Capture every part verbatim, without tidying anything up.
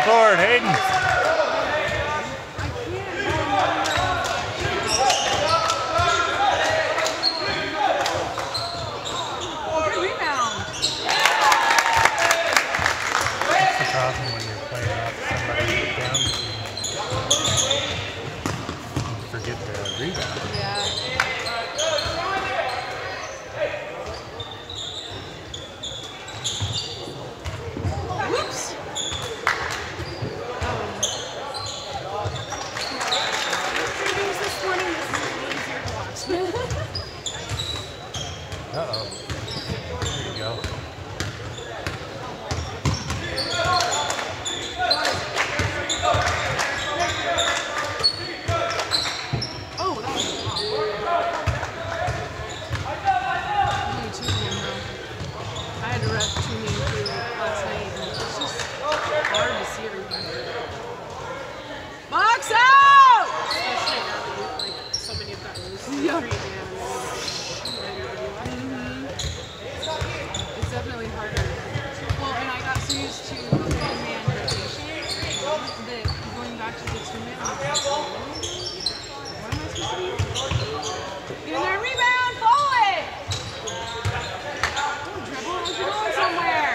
forward, Hayden. That's the problem when you're playing off somebody down. You forget the rebound. Yeah. Whoops. Uh-oh. There you go. Oh, that was hot. Only two of them, though. I had to ref two men through last night, and it's just hard to see everything. Box out! Especially now that like, so many have gotten loose. Yeah. Mm-hmm. It's definitely harder. Well, and I got so used to the man rotation that going back to the two man, I was like, what am I supposed to do? Get in there, rebound, pull it! Don't dribble, unless you're going somewhere.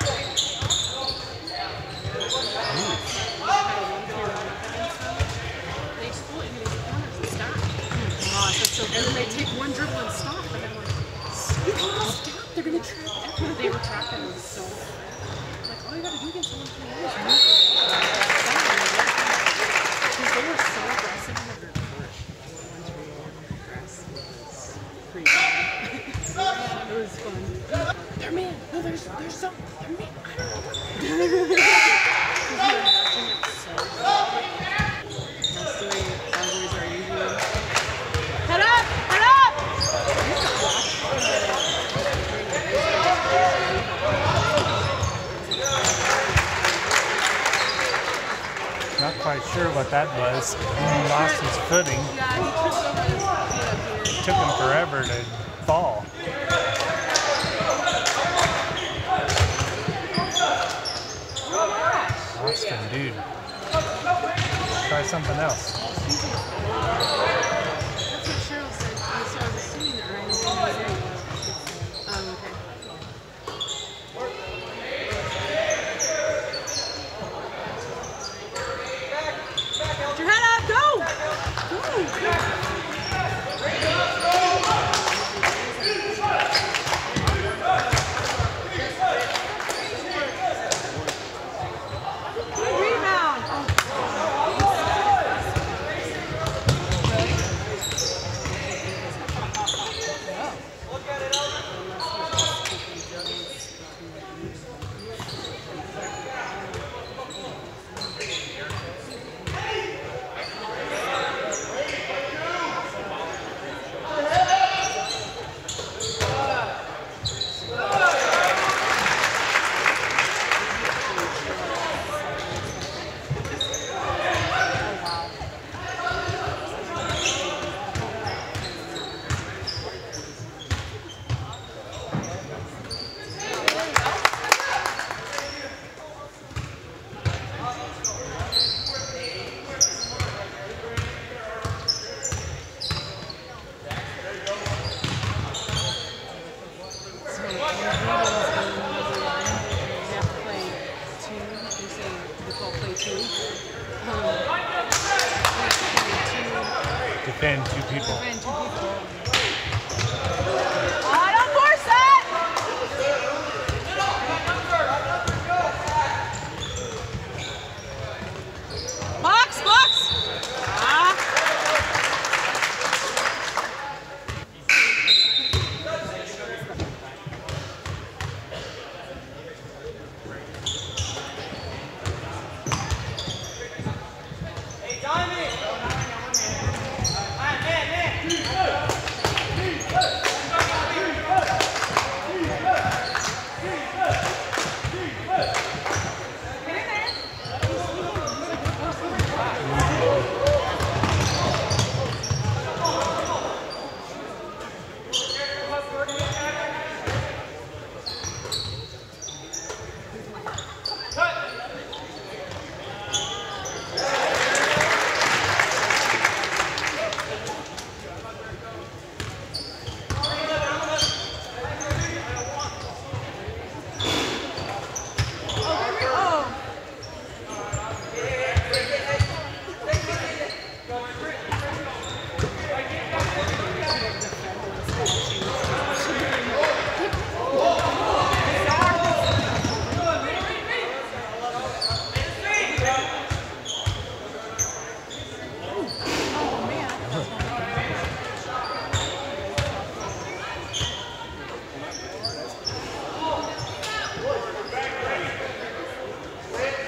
They just pull it into these corners and stop. Oh gosh, that's so good. And then they take one dribble and stop, and I'm like, you can't stop, they're gonna trap everything. They were trapping them so hard. Like, all you gotta do against someone from the is move. Because they were so aggressive in the court. It was fun. They're man. No, there's there's some. They're man. I don't know. Because we were watching it so good. That's the way Cowboys are usually. Head up! Head up! Not quite sure what that was. He lost his footing. Yeah, he tripped over his foot up here. It took him forever to fall. Austin, dude. Try something else. That's what Cheryl said. So I was assuming that Ryan was going to be there. Um, okay. Put your head up, go! Go! Good rebound! Defend two people. Defend two people. Oh, don't force that! Box, box! Ah. Hey, Diamond! Man, man, man!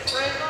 Friend